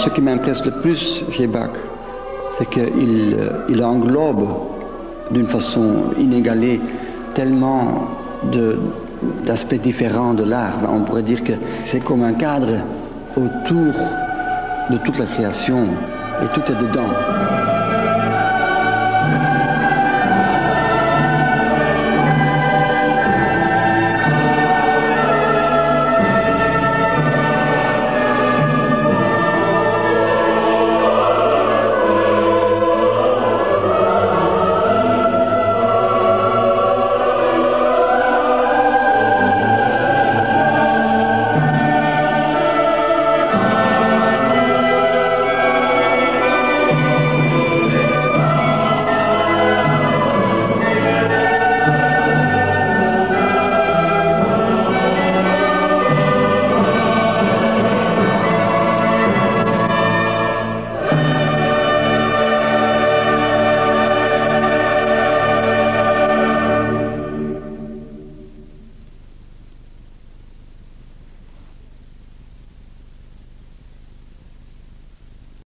ce qui m'impresse le plus chez Bach, c'est qu'il englobe d'une façon inégalée tellement d'aspects différents de l'art. On pourrait dire que c'est comme un cadre autour de toute la création et tout est dedans.